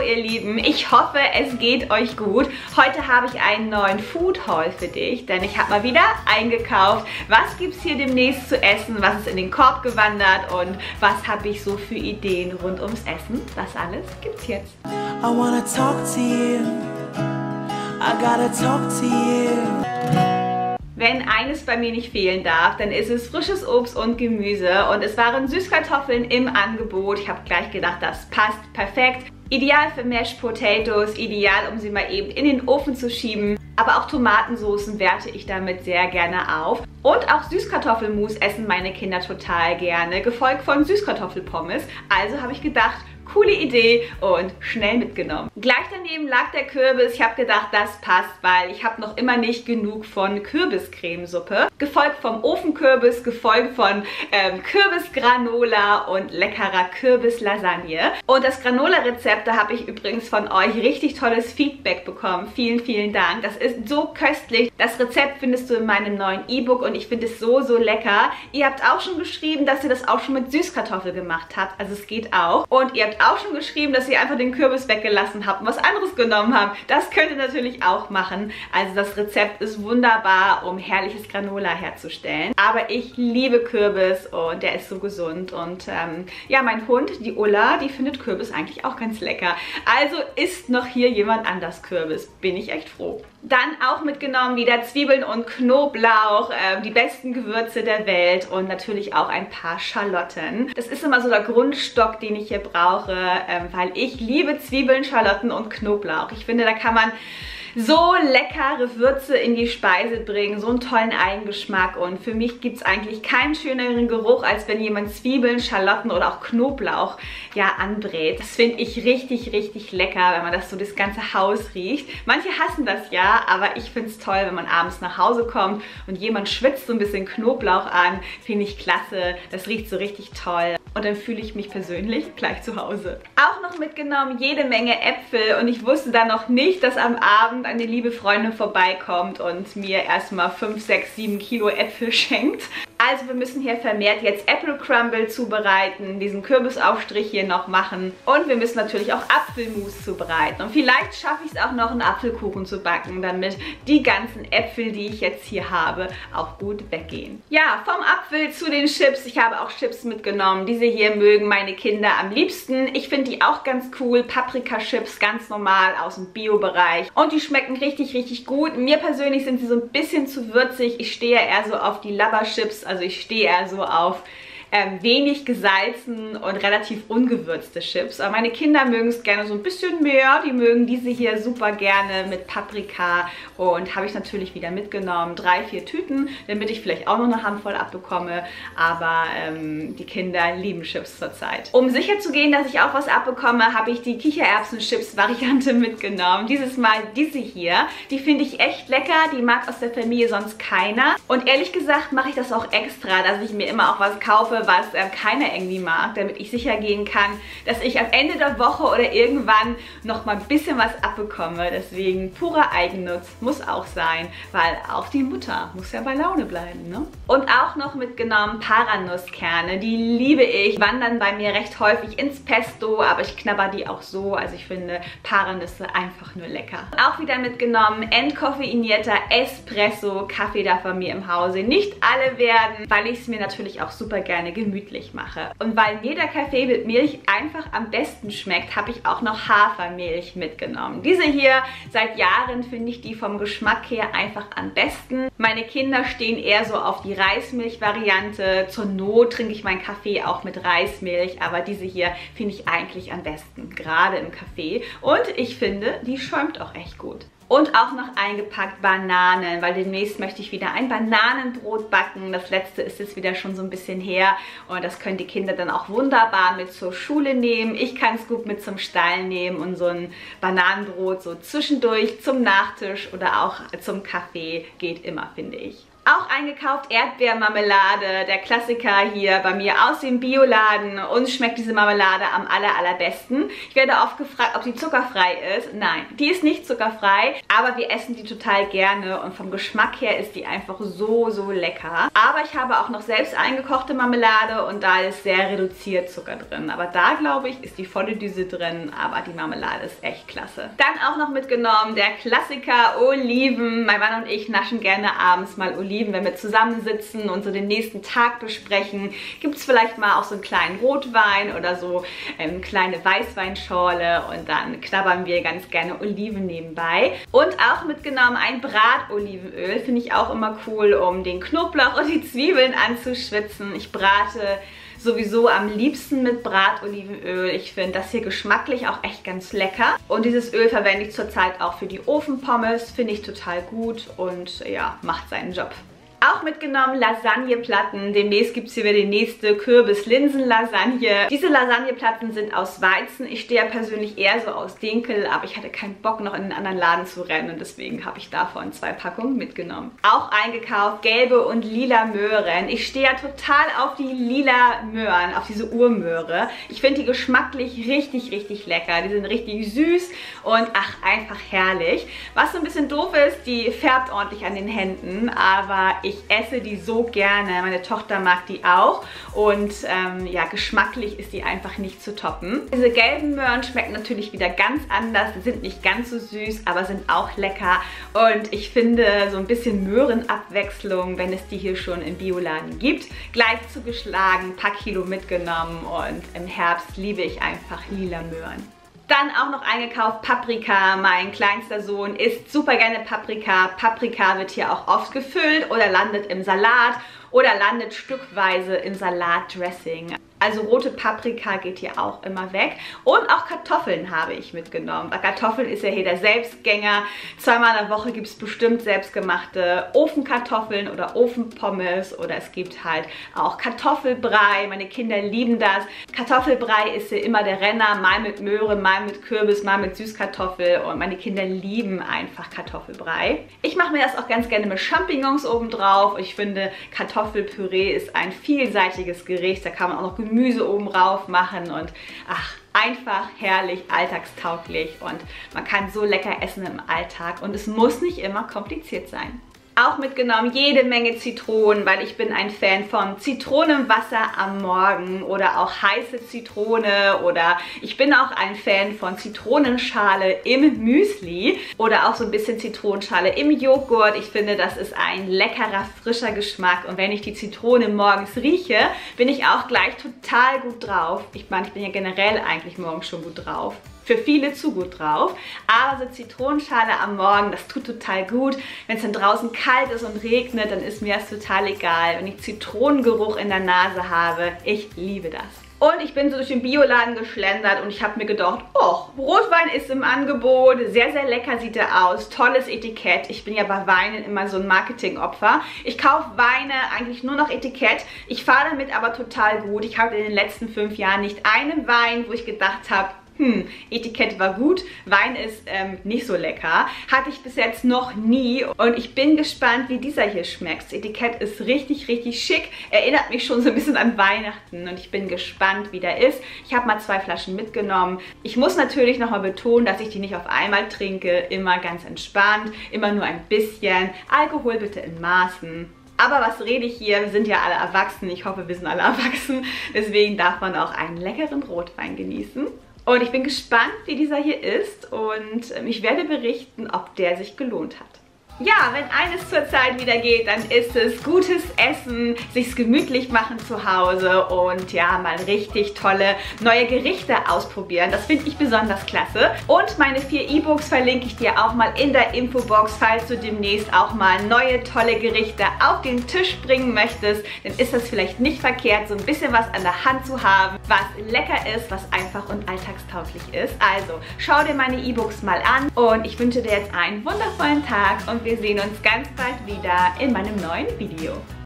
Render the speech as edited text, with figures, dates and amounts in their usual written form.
ihr Lieben, ich hoffe es geht euch gut. Heute habe ich einen neuen Food Haul für dich, denn ich habe mal wieder eingekauft. Was gibt es hier demnächst zu essen, was ist in den Korb gewandert und was habe ich so für Ideen rund ums Essen. Das alles gibt's jetzt. I wanna talk to you. I gotta talk to you. Wenn eines bei mir nicht fehlen darf, dann ist es frisches Obst und Gemüse und es waren Süßkartoffeln im Angebot. Ich habe gleich gedacht, das passt perfekt. Ideal für Mashed Potatoes, ideal, um sie mal eben in den Ofen zu schieben. Aber auch Tomatensoßen werte ich damit sehr gerne auf. Und auch Süßkartoffelmus essen meine Kinder total gerne, gefolgt von Süßkartoffelpommes. Also habe ich gedacht, coole Idee und schnell mitgenommen. Gleich daneben lag der Kürbis. Ich habe gedacht, das passt, weil ich habe noch immer nicht genug von Kürbiscremesuppe. Gefolgt vom Ofenkürbis, gefolgt von Kürbisgranola und leckerer Kürbislasagne. Und das Granola-Rezept, da habe ich übrigens von euch richtig tolles Feedback bekommen. Vielen, vielen Dank. Das ist so köstlich. Das Rezept findest du in meinem neuen E-Book und ich finde es so, so lecker. Ihr habt auch schon geschrieben, dass ihr das auch schon mit Süßkartoffel gemacht habt. Also es geht auch. Und ihr habt auch schon geschrieben, dass ihr einfach den Kürbis weggelassen habt und was anderes genommen habt. Das könnt ihr natürlich auch machen. Also das Rezept ist wunderbar, um herrliches Granola herzustellen. Aber ich liebe Kürbis und der ist so gesund. Und ja, mein Hund, die Ulla, die findet Kürbis eigentlich auch ganz lecker. Also isst noch hier jemand anders Kürbis. Bin ich echt froh. Dann auch mitgenommen wieder Zwiebeln und Knoblauch, die besten Gewürze der Welt und natürlich auch ein paar Schalotten. Das ist immer so der Grundstock, den ich hier brauche, weil ich liebe Zwiebeln, Schalotten und Knoblauch. Ich finde, da kann man so leckere Würze in die Speise bringen, so einen tollen Eigengeschmack und für mich gibt es eigentlich keinen schöneren Geruch, als wenn jemand Zwiebeln, Schalotten oder auch Knoblauch ja anbrät. Das finde ich richtig, richtig lecker, wenn man das so das ganze Haus riecht. Manche hassen das ja, aber ich finde es toll, wenn man abends nach Hause kommt und jemand schwitzt so ein bisschen Knoblauch an. Finde ich klasse, das riecht so richtig toll. Und dann fühle ich mich persönlich gleich zu Hause. Auch noch mitgenommen jede Menge Äpfel und ich wusste dann noch nicht, dass am Abend eine liebe Freundin vorbeikommt und mir erstmal 5, 6, 7 Kilo Äpfel schenkt. Also wir müssen hier vermehrt jetzt Apple Crumble zubereiten, diesen Kürbisaufstrich hier noch machen und wir müssen natürlich auch Apfelmus zubereiten. Und vielleicht schaffe ich es auch noch, einen Apfelkuchen zu backen, damit die ganzen Äpfel, die ich jetzt hier habe, auch gut weggehen. Ja, vom Apfel zu den Chips. Ich habe auch Chips mitgenommen. Diese hier mögen meine Kinder am liebsten. Ich finde die auch ganz cool. Paprika-Chips, ganz normal aus dem Bio-Bereich. Und die schmecken richtig, richtig gut. Mir persönlich sind sie so ein bisschen zu würzig. Ich stehe ja eher so auf die Labba-Chips. Also ich stehe eher so auf wenig gesalzen und relativ ungewürzte Chips. Aber meine Kinder mögen es gerne so ein bisschen mehr. Die mögen diese hier super gerne mit Paprika und habe ich natürlich wieder mitgenommen. 3, 4 Tüten, damit ich vielleicht auch noch eine Handvoll abbekomme. Aber die Kinder lieben Chips zurzeit. Um sicher zu gehen, dass ich auch was abbekomme, habe ich die Kichererbsen-Chips-Variante mitgenommen. Dieses Mal diese hier. Die finde ich echt lecker. Die mag aus der Familie sonst keiner. Und ehrlich gesagt mache ich das auch extra, dass ich mir immer auch was kaufe, was keiner irgendwie mag, damit ich sicher gehen kann, dass ich am Ende der Woche oder irgendwann noch mal ein bisschen was abbekomme. Deswegen purer Eigennutz muss auch sein, weil auch die Mutter muss ja bei Laune bleiben, ne? Und auch noch mitgenommen Paranusskerne, die liebe ich, wandern bei mir recht häufig ins Pesto, aber ich knabber die auch so, also ich finde Paranüsse einfach nur lecker. Auch wieder mitgenommen entkoffeinierter Espresso, Kaffee da von mir im Hause. Nicht alle werden, weil ich es mir natürlich auch super gerne gemütlich mache. Und weil mir der Kaffee mit Milch einfach am besten schmeckt, habe ich auch noch Hafermilch mitgenommen. Diese hier, seit Jahren finde ich die vom Geschmack her einfach am besten. Meine Kinder stehen eher so auf die Reismilch-Variante. Zur Not trinke ich meinen Kaffee auch mit Reismilch, aber diese hier finde ich eigentlich am besten, gerade im Kaffee. Und ich finde, die schäumt auch echt gut. Und auch noch eingepackt Bananen, weil demnächst möchte ich wieder ein Bananenbrot backen. Das letzte ist jetzt wieder schon so ein bisschen her und das können die Kinder dann auch wunderbar mit zur Schule nehmen. Ich kann es gut mit zum Stall nehmen und so ein Bananenbrot so zwischendurch zum Nachtisch oder auch zum Kaffee geht immer, finde ich. Auch eingekauft Erdbeermarmelade, der Klassiker hier bei mir aus dem Bioladen. Uns schmeckt diese Marmelade am allerbesten. Ich werde oft gefragt, ob sie zuckerfrei ist. Nein, die ist nicht zuckerfrei, aber wir essen die total gerne und vom Geschmack her ist die einfach so lecker. Aber ich habe auch noch selbst eingekochte Marmelade und da ist sehr reduziert Zucker drin. Aber da, glaube ich, ist die volle Düse drin, aber die Marmelade ist echt klasse. Dann auch noch mitgenommen der Klassiker Oliven. Mein Mann und ich naschen gerne abends mal Oliven, wenn wir zusammensitzen und so den nächsten Tag besprechen. Gibt es vielleicht mal auch so einen kleinen Rotwein oder so eine kleine Weißweinschorle und dann knabbern wir ganz gerne Oliven nebenbei. Und auch mitgenommen ein Bratolivenöl, finde ich auch immer cool, um den Knoblauch und die Zwiebeln anzuschwitzen. Ich brate sowieso am liebsten mit Bratolivenöl. Ich finde das hier geschmacklich auch echt ganz lecker. Und dieses Öl verwende ich zurzeit auch für die Ofenpommes. Finde ich total gut und ja, macht seinen Job. Auch mitgenommen Lasagneplatten. Demnächst gibt es hier wieder die nächste Kürbis-Linsen-Lasagne. Diese Lasagneplatten sind aus Weizen. Ich stehe ja persönlich eher so aus Dinkel, aber ich hatte keinen Bock noch in einen anderen Laden zu rennen und deswegen habe ich davon 2 Packungen mitgenommen. Auch eingekauft gelbe und lila Möhren. Ich stehe ja total auf die lila Möhren, auf diese Urmöhre. Ich finde die geschmacklich richtig lecker. Die sind richtig süß und ach, einfach herrlich. Was so ein bisschen doof ist, die färbt ordentlich an den Händen, aber ich esse die so gerne. Meine Tochter mag die auch und ja, geschmacklich ist die einfach nicht zu toppen. Diese gelben Möhren schmecken natürlich wieder ganz anders. Die sind nicht ganz so süß, aber sind auch lecker und ich finde so ein bisschen Möhrenabwechslung, wenn es die hier schon im Bioladen gibt, gleich zugeschlagen, ein paar Kilo mitgenommen und im Herbst liebe ich einfach lila Möhren. Dann auch noch eingekauft Paprika. Mein kleinster Sohn isst super gerne Paprika. Paprika wird hier auch oft gefüllt oder landet im Salat oder landet stückweise im Salatdressing. Also rote Paprika geht hier auch immer weg. Und auch Kartoffeln habe ich mitgenommen. Bei Kartoffeln ist ja hier der Selbstgänger. 2-mal in der Woche gibt es bestimmt selbstgemachte Ofenkartoffeln oder Ofenpommes. Oder es gibt halt auch Kartoffelbrei. Meine Kinder lieben das. Kartoffelbrei ist hier immer der Renner. Mal mit Möhren, mal mit Kürbis, mal mit Süßkartoffel. Und meine Kinder lieben einfach Kartoffelbrei. Ich mache mir das auch ganz gerne mit Champignons obendrauf. Ich finde, Kartoffelpüree ist ein vielseitiges Gericht. Da kann man auch noch Gemüse oben rauf machen und ach, einfach herrlich, alltagstauglich und man kann so lecker essen im Alltag und es muss nicht immer kompliziert sein. Auch mitgenommen jede Menge Zitronen, weil ich bin ein Fan von Zitronenwasser am Morgen oder auch heiße Zitrone oder ich bin auch ein Fan von Zitronenschale im Müsli oder auch so ein bisschen Zitronenschale im Joghurt. Ich finde, das ist ein leckerer, frischer Geschmack und wenn ich die Zitrone morgens rieche, bin ich auch gleich total gut drauf. Ich meine, ich bin ja generell eigentlich morgens schon gut drauf. Für viele zu gut drauf, aber so Zitronenschale am Morgen, das tut total gut. Wenn es dann draußen kalt ist und regnet, dann ist mir das total egal. Wenn ich Zitronengeruch in der Nase habe, ich liebe das. Und ich bin so durch den Bioladen geschlendert und ich habe mir gedacht, oh, Rotwein ist im Angebot, sehr lecker sieht er aus, tolles Etikett. Ich bin ja bei Weinen immer so ein Marketingopfer. Ich kaufe Weine eigentlich nur noch Etikett. Ich fahre damit aber total gut. Ich habe in den letzten 5 Jahren nicht einen Wein, wo ich gedacht habe, Etikett war gut, Wein ist nicht so lecker. Hatte ich bis jetzt noch nie und ich bin gespannt, wie dieser hier schmeckt. Das Etikett ist richtig schick, erinnert mich schon so ein bisschen an Weihnachten und ich bin gespannt, wie der ist. Ich habe mal 2 Flaschen mitgenommen. Ich muss natürlich nochmal betonen, dass ich die nicht auf einmal trinke, immer ganz entspannt, immer nur ein bisschen. Alkohol bitte in Maßen. Aber was rede ich hier? Wir sind ja alle erwachsen. Ich hoffe, wir sind alle erwachsen. Deswegen darf man auch einen leckeren Rotwein genießen. Und ich bin gespannt, wie dieser hier ist und ich werde berichten, ob der sich gelohnt hat. Ja, wenn eines zurzeit wieder geht, dann ist es gutes Essen, sich's gemütlich machen zu Hause und ja, mal richtig tolle neue Gerichte ausprobieren. Das finde ich besonders klasse. Und meine 4 E-Books verlinke ich dir auch mal in der Infobox, falls du demnächst auch mal neue tolle Gerichte auf den Tisch bringen möchtest. Dann ist das vielleicht nicht verkehrt, so ein bisschen was an der Hand zu haben, was lecker ist, was einfach und alltagstauglich ist. Also, schau dir meine E-Books mal an und ich wünsche dir jetzt einen wundervollen Tag und wir sehen uns ganz bald wieder in meinem neuen Video.